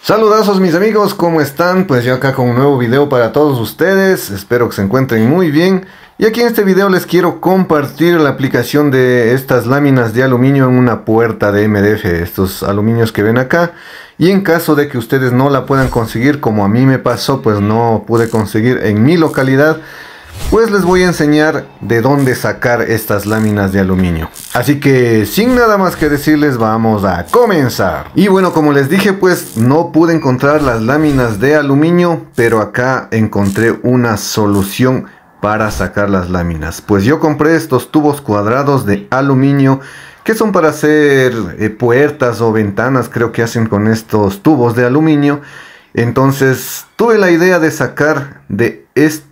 Saludazos mis amigos, ¿cómo están? Pues yo acá con un nuevo video para todos ustedes, espero que se encuentren muy bien. Y aquí en este video les quiero compartir la aplicación de estas láminas de aluminio en una puerta de MDF, estos aluminios que ven acá. Y en caso de que ustedes no la puedan conseguir, como a mí me pasó, pues no pude conseguir en mi localidad, pues les voy a enseñar de dónde sacar estas láminas de aluminio. Así que sin nada más que decirles, vamos a comenzar. Y bueno, como les dije, pues no pude encontrar las láminas de aluminio, pero acá encontré una solución para sacar las láminas. Pues yo compré estos tubos cuadrados de aluminio que son para hacer puertas o ventanas, creo que hacen con estos tubos de aluminio. Entonces tuve la idea de sacar de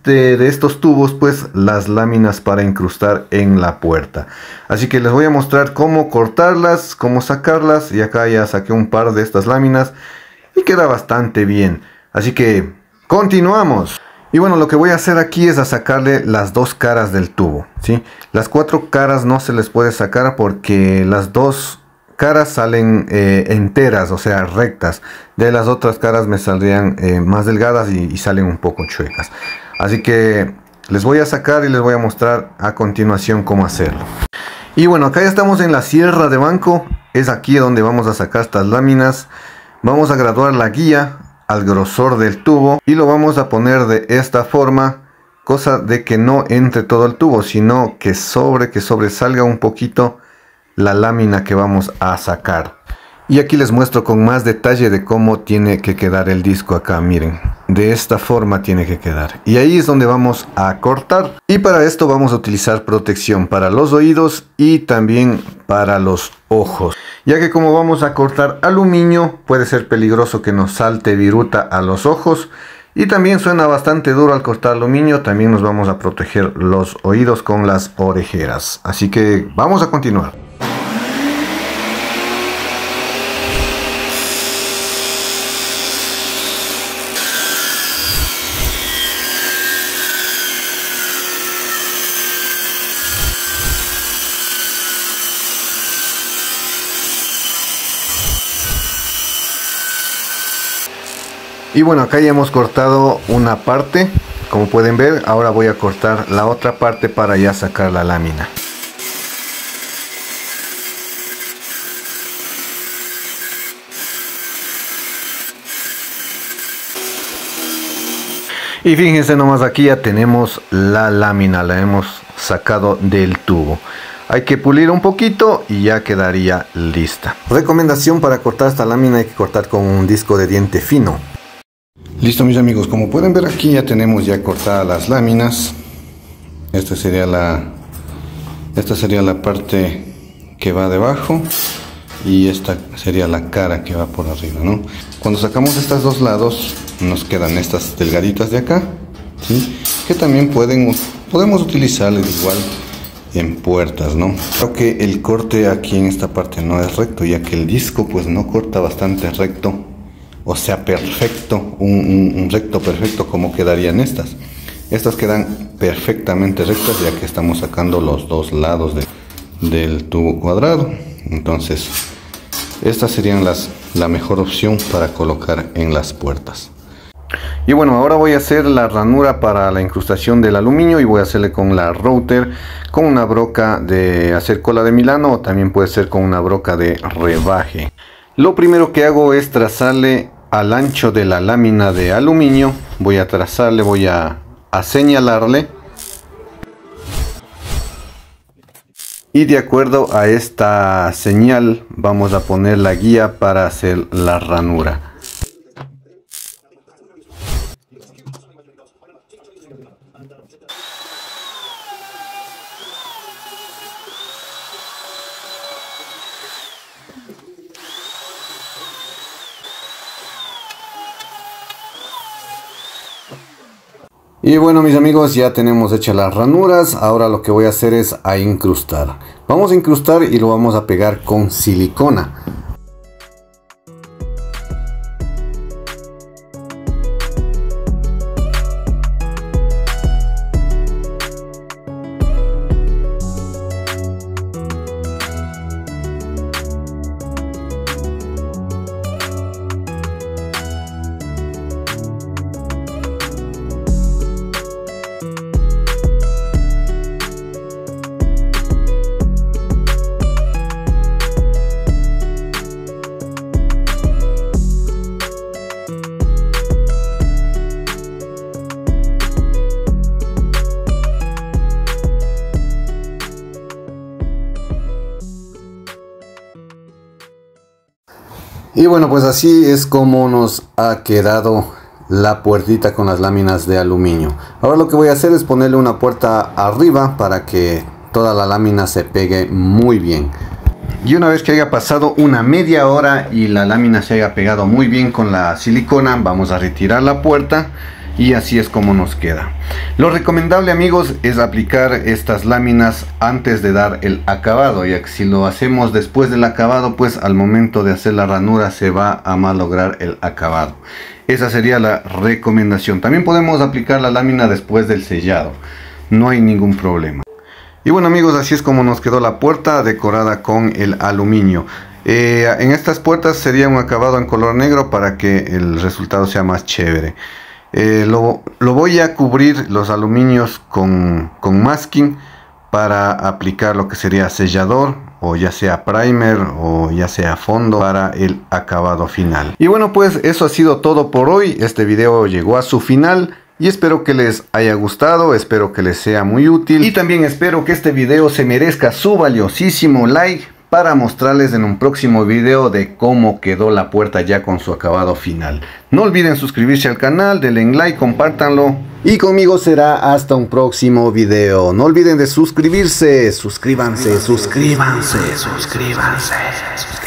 estos tubos pues las láminas para incrustar en la puerta. Así que les voy a mostrar cómo cortarlas, cómo sacarlas, y acá ya saqué un par de estas láminas y queda bastante bien. Así que continuamos. Y bueno, lo que voy a hacer aquí es a sacarle las dos caras del tubo, ¿sí? Las cuatro caras no se les puede sacar porque las dos caras salen enteras, o sea, rectas. De las otras caras me saldrían más delgadas y salen un poco chuecas. Así que les voy a sacar y les voy a mostrar a continuación cómo hacerlo. Y bueno, acá ya estamos en la sierra de banco. Es aquí donde vamos a sacar estas láminas. Vamos a graduar la guía al grosor del tubo y lo vamos a poner de esta forma, cosa de que no entre todo el tubo, sino que sobresalga un poquito la lámina que vamos a sacar. Y aquí les muestro con más detalle de cómo tiene que quedar el disco acá. Miren, de esta forma tiene que quedar, y ahí es donde vamos a cortar. Y para esto vamos a utilizar protección para los oídos y también para los ojos, ya que como vamos a cortar aluminio puede ser peligroso que nos salte viruta a los ojos, y también suena bastante duro al cortar aluminio. También nos vamos a proteger los oídos con las orejeras. Así que vamos a continuar. Y bueno, acá ya hemos cortado una parte, como pueden ver. Ahora voy a cortar la otra parte para ya sacar la lámina. Y fíjense nomás, aquí ya tenemos la lámina, la hemos sacado del tubo. Hay que pulir un poquito y ya quedaría lista. Recomendación para cortar esta lámina: hay que cortar con un disco de diente fino. Listo mis amigos, como pueden ver aquí ya tenemos ya cortadas las láminas. Esta sería la parte que va debajo y esta sería la cara que va por arriba, ¿no? Cuando sacamos estos dos lados nos quedan estas delgaditas de acá, ¿sí? Que también podemos utilizarlas igual en puertas, ¿no? Creo que el corte aquí en esta parte no es recto, ya que el disco pues no corta bastante recto. O sea, perfecto, un recto perfecto como quedarían estas. Estas quedan perfectamente rectas, ya que estamos sacando los dos lados del tubo cuadrado. Entonces, estas serían la mejor opción para colocar en las puertas. Y bueno, ahora voy a hacer la ranura para la incrustación del aluminio, y voy a hacerle con la router, con una broca de hacer cola de Milano, o también puede ser con una broca de rebaje. Lo primero que hago es trazarle al ancho de la lámina de aluminio. Voy a trazarle, voy a señalarle, y de acuerdo a esta señal vamos a poner la guía para hacer la ranura. Y bueno mis amigos, ya tenemos hechas las ranuras. Ahora lo que voy a hacer es a incrustar. Vamos a incrustar y lo vamos a pegar con silicona. Y bueno, pues así es como nos ha quedado la puertita con las láminas de aluminio. Ahora lo que voy a hacer es ponerle una puerta arriba para que toda la lámina se pegue muy bien. Y una vez que haya pasado una media hora y la lámina se haya pegado muy bien con la silicona, vamos a retirar la puerta y así es como nos queda. Lo recomendable, amigos, es aplicar estas láminas antes de dar el acabado, ya que si lo hacemos después del acabado, pues al momento de hacer la ranura se va a malograr el acabado. Esa sería la recomendación. También podemos aplicar la lámina después del sellado, no hay ningún problema. Y bueno, amigos, así es como nos quedó la puerta decorada con el aluminio. En estas puertas sería un acabado en color negro para que el resultado sea más chévere. Lo voy a cubrir los aluminios con masking para aplicar lo que sería sellador, o ya sea primer o ya sea fondo, para el acabado final. Y bueno, pues eso ha sido todo por hoy. Este video llegó a su final y espero que les haya gustado, espero que les sea muy útil y también espero que este video se merezca su valiosísimo like para mostrarles en un próximo video de cómo quedó la puerta ya con su acabado final. No olviden suscribirse al canal, denle like, compártanlo. Y conmigo será hasta un próximo video. No olviden de suscribirse, suscríbanse.